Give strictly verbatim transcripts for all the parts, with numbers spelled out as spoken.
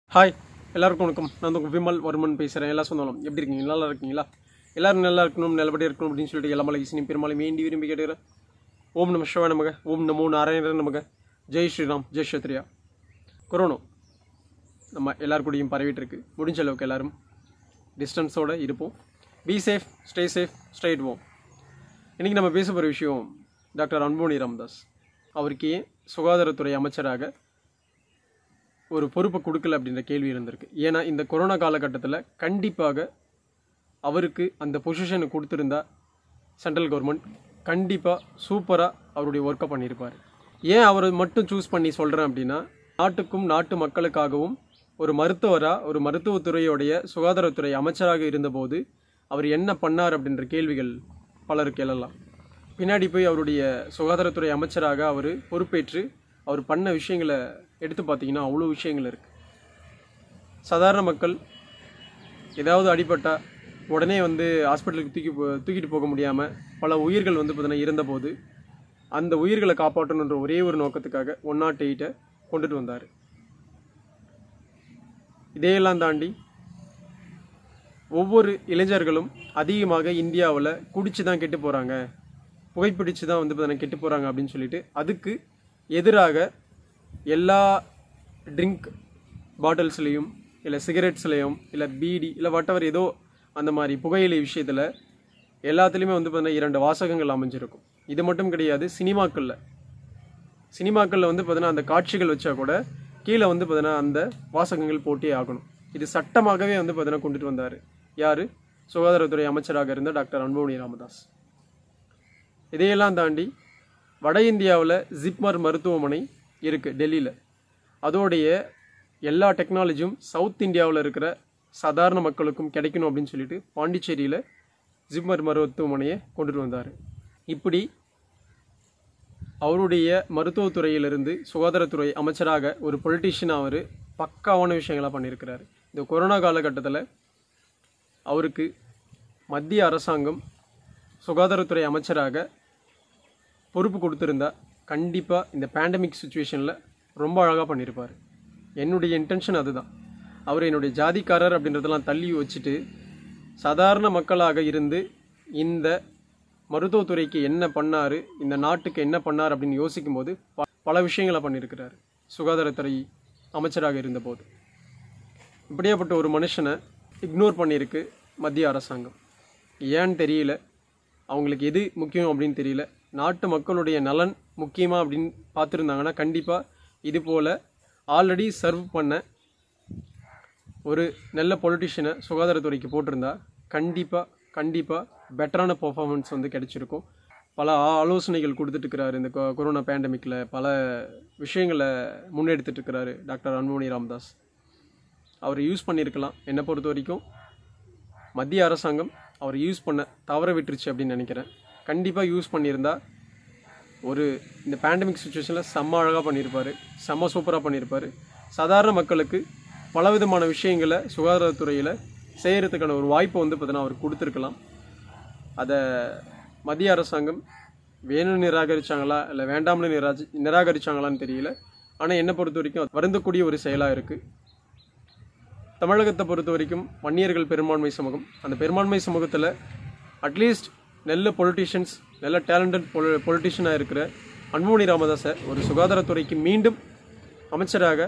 Hi எல்லாருக்கும் வணக்கம். நான் உங்கள் விமல் வர்மன் பேசுகிறேன். எல்லாம் சொன்னாலும் எப்படி இருக்கீங்க? நல்லா இருக்கீங்களா? எல்லோரும் நல்லா இருக்கணும், நல்லபடியாக இருக்கணும் அப்படின்னு சொல்லிட்டு எல்லா மலைக்கு பெருமாளும் வேண்டி விரும்பி கேட்டுக்கிறேன். ஓம் நம சிவாய நமக, ஓம் நமோ நாராயணன் நமக, ஜெய் ஸ்ரீராம், ஜெய் சத்ரியா. கொரோனா நம்ம எல்லாருக்கூடையும் பரவிட்டு இருக்கு. முடிஞ்ச அளவுக்கு எல்லோரும் டிஸ்டன்ஸோடு இருப்போம். Be safe, stay safe, stay at home. இன்றைக்கி நம்ம பேச போகிற விஷயம் டாக்டர் அன்புமணிராமதாஸ். அவருக்கு ஏன் சுகாதாரத்துறை அமைச்சராக ஒரு பொறுப்பை கொடுக்கல அப்படின்ற கேள்வி இருந்திருக்கு. ஏன்னா இந்த கொரோனா காலகட்டத்தில் கண்டிப்பாக அவருக்கு அந்த பொசிஷனை கொடுத்துருந்தா சென்ட்ரல் கவர்மெண்ட் கண்டிப்பாக சூப்பராக அவருடைய ஒர்க்கை பண்ணியிருப்பார். ஏன் அவரை மட்டும் சூஸ் பண்ணி சொல்கிறேன் அப்படின்னா, நாட்டுக்கும் நாட்டு மக்களுக்காகவும் ஒரு மருத்துவராக, ஒரு மருத்துவத்துறையுடைய சுகாதாரத்துறை அமைச்சராக இருந்தபோது அவர் என்ன பண்ணார் அப்படின்ற கேள்விகள் பலருக்கு எழலாம். பின்னாடி போய் அவருடைய சுகாதாரத்துறை அமைச்சராக அவர் பொறுப்பேற்று அவர் பண்ண விஷயங்களை எடுத்து பார்த்தீங்கன்னா அவ்வளோ விஷயங்கள் இருக்குது. சாதாரண மக்கள் ஏதாவது அடிபட்டால் உடனே வந்து ஹாஸ்பிட்டலுக்கு தூக்கி போ தூக்கிட்டு போக முடியாமல் பல உயிர்கள் வந்து பார்த்தீங்கன்னா இருந்தபோது அந்த உயிர்களை காப்பாற்றணுன்ற ஒரே ஒரு நோக்கத்துக்காக ஒன் நாட் எயிட்டை கொண்டுட்டு வந்தார். இதையெல்லாம் தாண்டி ஒவ்வொரு இளைஞர்களும் அதிகமாக இந்தியாவில் குடிச்சு தான் கெட்டு போகிறாங்க, புகைப்பிடிச்சு தான் வந்து பார்த்தீங்கன்னா கெட்டு போகிறாங்க அப்படின்னு சொல்லிட்டு அதுக்கு எதிராக எல்லா ட்ரிங்க் பாட்டில்ஸ்லேயும் இல்லை சிகரெட்ஸ்லேயும் இல்லை பீடி இல்லை வாட்டவர் ஏதோ அந்த மாதிரி புகையிலை விஷயத்தில் எல்லாத்துலேயுமே வந்து பார்த்தீங்கன்னா இரண்டு வாசகங்கள் அமைஞ்சிருக்கும். இது மட்டும் கிடையாது, சினிமாக்களில் சினிமாக்களில் வந்து பார்த்தீங்கன்னா அந்த காட்சிகள் வச்சா கூட கீழே வந்து பார்த்தீங்கன்னா அந்த வாசகங்கள் போட்டே ஆகணும். இது சட்டமாகவே வந்து பார்த்தீங்கன்னா கொண்டுட்டு வந்தார் யார்? சுகாதாரத்துறை அமைச்சராக இருந்த டாக்டர் அன்புமணிராமதாஸ். இதையெல்லாம் தாண்டி வட இந்தியாவில் ஜிப்மர் மருத்துவமனை இருக்குது டெல்லியில். அதோடைய எல்லா டெக்னாலஜியும் சவுத் இந்தியாவில் இருக்கிற சாதாரண மக்களுக்கும் கிடைக்கணும் அப்படின்னு சொல்லிட்டு பாண்டிச்சேரியில் ஜிப்மர் மருத்துவமனையை கொண்டுட்டு வந்தார். இப்படி அவருடைய மருத்துவத்துறையிலிருந்து சுகாதாரத்துறை அமைச்சராக ஒரு பொலிட்டிஷியனாக அவர் பக்காவான விஷயங்களாக பண்ணியிருக்கிறார். இந்த கொரோனா காலகட்டத்தில் அவருக்கு மத்திய அரசாங்கம் சுகாதாரத்துறை அமைச்சராக பொறுப்பு கொடுத்துருந்தா கண்டிப்பாக இந்த பேண்டமிக் சுச்சுவேஷனில் ரொம்ப அழகாக பண்ணியிருப்பார். என்னுடைய இன்டென்ஷன் அதுதான். அவர் என்னுடைய ஜாதிக்காரர் அப்படின்றதெல்லாம் தள்ளி வச்சுட்டு சாதாரண மக்களாக இருந்து இந்த மருத்துவத்துறைக்கு என்ன பண்ணார், இந்த நாட்டுக்கு என்ன பண்ணார் அப்படின்னு யோசிக்கும் போது பல விஷயங்களை பண்ணியிருக்கிறார் சுகாதாரத்துறை அமைச்சராக இருந்தபோது. இப்படியாப்பட்ட ஒரு மனுஷனை இக்னோர் பண்ணியிருக்கு மத்திய அரசாங்கம். ஏன்னு தெரியல, அவங்களுக்கு எது முக்கியம் அப்படின்னு தெரியல. நாட்டு மக்களுடைய நலன் முக்கியமாக அப்படின்னு பார்த்துருந்தாங்கன்னா கண்டிப்பாக இது போல் ஆல்ரெடி சர்வ் பண்ண ஒரு நல்ல பொலிட்டிஷியனை சுகாதாரத்துறைக்கு போட்டிருந்தா கண்டிப்பாக கண்டிப்பாக பெட்டரான பர்ஃபார்மன்ஸ் வந்து கிடைச்சிருக்கும். பல ஆலோசனைகள் கொடுத்துட்ருக்கிறாரு. இந்த கொரோனா பேண்டமிக்கில் பல விஷயங்களை முன்னெடுத்துட்டு இருக்கிறாரு டாக்டர் அன்புமணிராமதாஸ். அவர் யூஸ் பண்ணியிருக்கலாம். என்னை பொறுத்த வரைக்கும் மத்திய அரசாங்கம் அவர் யூஸ் பண்ண தவற விட்டுருச்சு அப்படின்னு நினைக்கிறேன். கண்டிப்பாக யூஸ் பண்ணியிருந்தா ஒரு இந்த பேண்டமிக் சுச்சுவேஷனில் செம்ம அழகாக பண்ணியிருப்பார், செம்ம சூப்பராக பண்ணியிருப்பார். சாதாரண மக்களுக்கு பலவிதமான விஷயங்களை சுகாதாரத்துறையில் செய்கிறதுக்கான ஒரு வாய்ப்பை வந்து பார்த்தீங்கன்னா அவர் கொடுத்துருக்கலாம். அதை மத்திய அரசாங்கம் வேணும்னு நிராகரித்தாங்களா இல்லை வேண்டாம்னு நிராஜி நிராகரித்தாங்களான்னு தெரியல. ஆனால் என்னை பொறுத்த வரைக்கும் வருந்தக்கூடிய ஒரு செயலாக இருக்குது. தமிழகத்தை பொறுத்த வரைக்கும் வன்னியர்கள் பெரும்பான்மை சமூகம். அந்த பெரும்பான்மை சமூகத்தில் அட்லீஸ்ட் நல்ல பொலிட்டிஷியன்ஸ், நல்ல டேலண்டட் பொலி பொலிட்டிஷியனாக இருக்கிற அன்புமணிராமதாஸை ஒரு சுகாதாரத்துறைக்கு மீண்டும் அமைச்சராக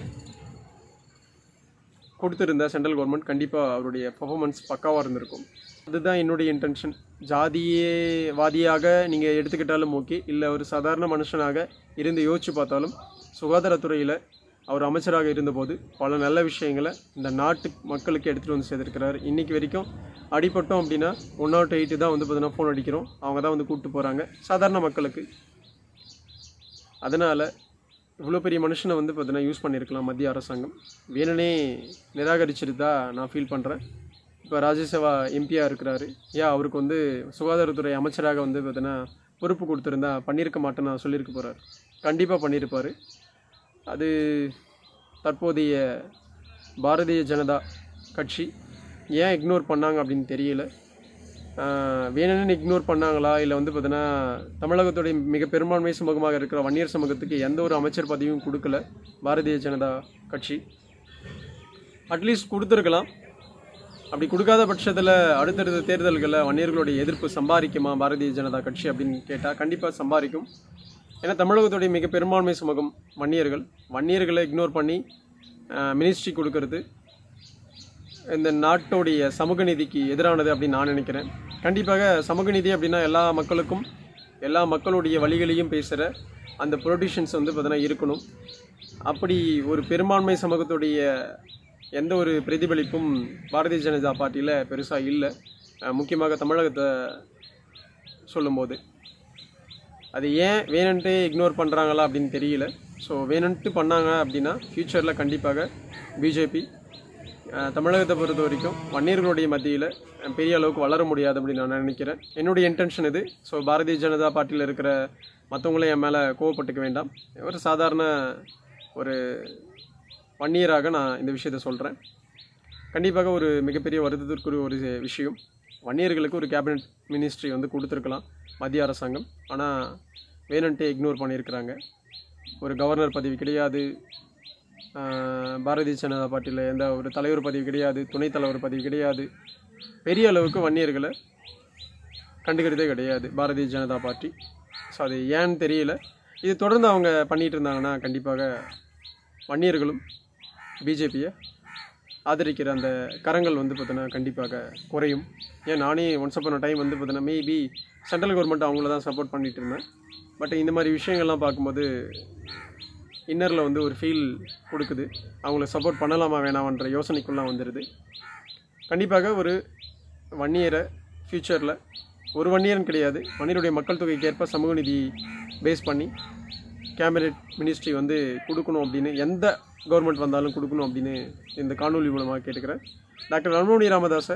கொடுத்துருந்த சென்ட்ரல் கவர்மெண்ட் கண்டிப்பாக அவருடைய பர்ஃபார்மன்ஸ் பக்காவாக இருந்திருக்கும். அதுதான் என்னுடைய இன்டென்ஷன். ஜாதியே வாதியாக நீங்கள் எடுத்துக்கிட்டாலும் ஓகே, இல்லை ஒரு சாதாரண மனுஷனாக இருந்து யோசித்து பார்த்தாலும் சுகாதாரத்துறையில் அவர் அமைச்சராக இருந்தபோது பல நல்ல விஷயங்களை இந்த நாட்டு மக்களுக்கு எடுத்துகிட்டு வந்து சேர்த்துருக்கிறார். இன்றைக்கி வரைக்கும் அடிப்பட்டோம் அப்படின்னா ஒன் நாட் எயிட்டு தான் வந்து பார்த்தீங்கன்னா ஃபோன் அடிக்கிறோம், அவங்க தான் வந்து கூப்பிட்டு போகிறாங்க சாதாரண மக்களுக்கு. அதனால் இவ்வளோ பெரிய மனுஷனை வந்து பார்த்தீங்கன்னா யூஸ் பண்ணியிருக்கலாம் மத்திய அரசாங்கம். வேணுனே நிராகரிச்சிட்டு தான் நான் ஃபீல் பண்ணுறேன். இப்போ ராஜ்யசபா எம்பியாக இருக்கிறாரு, ஏன் அவருக்கு வந்து சுகாதாரத்துறை அமைச்சராக வந்து பார்த்தீங்கன்னா பொறுப்பு கொடுத்துருந்தா பண்ணியிருக்க மாட்டேன்னு நான் சொல்லியிருக்க போகிறார். கண்டிப்பாக பண்ணியிருப்பார். அது தற்போதைய பாரதிய ஜனதா கட்சி ஏன் இக்னோர் பண்ணாங்க அப்படின்னு தெரியல. வேணும்னு இக்னோர் பண்ணாங்களா, இல்லை வந்து பார்த்தீங்கன்னா தமிழகத்துடைய மிக பெரும்பான்மை சமூகமாக இருக்கிற வன்னியர் சமூகத்துக்கு எந்த ஒரு அமைச்சர் பதவியும் கொடுக்கல பாரதிய ஜனதா கட்சி. அட்லீஸ்ட் கொடுத்துருக்கலாம். அப்படி கொடுக்காத பட்சத்தில் அடுத்தடுத்த தேர்தல்களில் வன்னியர்களுடைய எதிர்ப்பு சம்பாதிக்குமா பாரதிய ஜனதா கட்சி அப்படின்னு கேட்டால் கண்டிப்பாக சம்பாதிக்கும். ஏன்னா தமிழகத்துடைய மிக பெரும்பான்மை சமூகம் வன்னியர்கள். வன்னியர்களை இக்னோர் பண்ணி மினிஸ்ட்ரி கொடுக்கறது இந்த நாட்டோடைய சமூக நீதிக்கு எதிரானது அப்படின்னு நான் நினைக்கிறேன். கண்டிப்பாக சமூக நீதி அப்படின்னா எல்லா மக்களுக்கும் எல்லா மக்களுடைய வழிகளையும் பேசுகிற அந்த பொலிட்டிஷியன்ஸ் வந்து பார்த்தீங்கன்னா இருக்கணும். அப்படி ஒரு பெரும்பான்மை சமூகத்துடைய எந்த ஒரு பிரதிபலிப்பும் பாரதிய ஜனதா பார்ட்டியில் பெருசாக இல்லை. முக்கியமாக தமிழகத்தை சொல்லும்போது அது ஏன் வேணுன்ட்டு இக்னோர் பண்ணுறாங்களா அப்படின்னு தெரியல. ஸோ வேணுன்ட்டு பண்ணாங்க அப்படின்னா ஃப்யூச்சரில் கண்டிப்பாக பிஜேபி தமிழகத்தை பொறுத்த வரைக்கும் வன்னியர்களுடைய மத்தியில் பெரிய அளவுக்கு வளர முடியாது அப்படின்னு நான் நினைக்கிறேன். என்னுடைய இன்டென்ஷன் இது. ஸோ பாரதிய ஜனதா பார்ட்டியில் இருக்கிற மற்றவங்களே என் மேலே கோவப்பட்டுக்க வேண்டாம். ஒரு சாதாரண ஒரு வன்னியராக நான் இந்த விஷயத்தை சொல்கிறேன். கண்டிப்பாக ஒரு மிகப்பெரிய வருத்தத்திற்குரிய ஒரு விஷயம். வன்னியர்களுக்கு ஒரு கேபினட் மினிஸ்ட்ரி வந்து கொடுத்துருக்கலாம் மத்திய அரசாங்கம். ஆனால் வேணுன்ட்டே இக்னோர் பண்ணியிருக்கிறாங்க. ஒரு கவர்னர் பதவி கிடையாது, பாரதிய ஜனதா பார்ட்டியில் எந்த ஒரு தலைவர் பதவி கிடையாது, துணைத் தலைவர் பதவி கிடையாது. பெரிய அளவுக்கு வன்னியர்களை கண்டுக்கிறதே கிடையாது பாரதிய ஜனதா பார்ட்டி. ஸோ அது ஏன்னு தெரியல. இது தொடர்ந்து அவங்க பண்ணிகிட்டு இருந்தாங்கன்னா கண்டிப்பாக வன்னியர்களும் பிஜேபியை ஆதரிக்கிற அந்த கரங்கள் வந்து பார்த்தீங்கன்னா கண்டிப்பாக குறையும். ஏன் நானே ஒன்ஸ் அப்பான டைம் வந்து பார்த்தீங்கன்னா மேபி சென்ட்ரல் கவர்மெண்ட் அவங்கள தான் சப்போர்ட் பண்ணிகிட்டு இருந்தேன். பட் இந்த மாதிரி விஷயங்கள்லாம் பார்க்கும்போது இன்னரில் வந்து ஒரு ஃபீல் கொடுக்குது. அவங்கள சப்போர்ட் பண்ணலாமா வேணாமன்ற யோசனைக்குள்ளே வந்துடுது. கண்டிப்பாக ஒரு வன்னியரை ஃப்யூச்சரில் ஒரு வன்னியர்னு கிடையாது, வன்னியருடைய மக்கள் தொகைக்கு ஏற்ப சமூக நீதி பேஸ் பண்ணி கேபினெட் மினிஸ்ட்ரி வந்து கொடுக்கணும் அப்படின்னு எந்த கவர்மெண்ட் வந்தாலும் கொடுக்கணும் அப்படின்னு இந்த காணொலி மூலமாக கேட்டுக்கிறேன். டாக்டர் அன்புமணி ராமதாஸை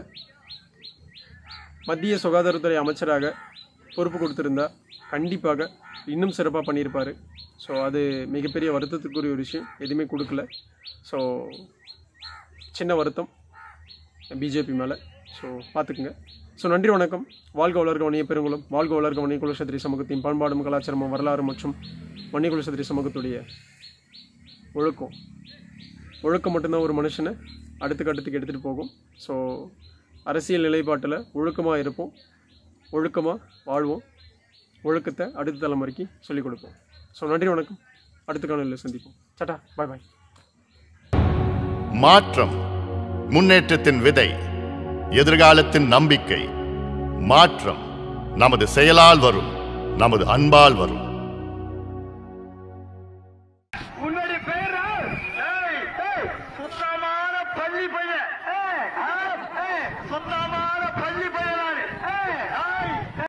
மத்திய சுகாதாரத்துறை அமைச்சராக பொறுப்பு கொடுத்துருந்தா கண்டிப்பாக இன்னும் சிறப்பாக பண்ணியிருப்பார். ஸோ அது மிகப்பெரிய வருத்தத்துக்குரிய ஒரு விஷயம். எதுவுமே கொடுக்கல. ஸோ சின்ன வருத்தம் பிஜேபி மேலே. ஸோ பார்த்துக்குங்க. ஸோ நன்றி, வணக்கம். வாழ்க வளர்க வன்னிய பெருங்குளம், வாழ்க வளர்க வன்னிய குலசத்திரி சமூகத்தின் பண்பாடும் கலாச்சாரமும் வரலாறு மற்றும் வன்னிய குலசத்திரி சமூகத்துடைய ஒழுக்கம் ஒழுக்கம் மட்டும்தான் ஒரு மனுஷனை அடுத்த கட்டத்துக்கு எடுத்துகிட்டு போகும். ஸோ அரசியல் நிலைப்பாட்டில் ஒழுக்கமாக இருப்போம், ஒழுக்கமாக வாழ்வோம், ஒழுக்கத்தை அடுத்த தலைமுறைக்கு சொல்லிக் கொடுப்போம். ஸோ நன்றி, வணக்கம். அடுத்த காணொலியில் சந்திப்போம். சட்டா, பாய் பாய். மாற்றம் முன்னேற்றத்தின் விதை, எதிர்காலத்தின் நம்பிக்கை. மாற்றம் நமது செயலால் வரும், நமது அன்பால் வரும். சுத்தமான பள்ளி பையன், சுத்தமான பள்ளி பையன்.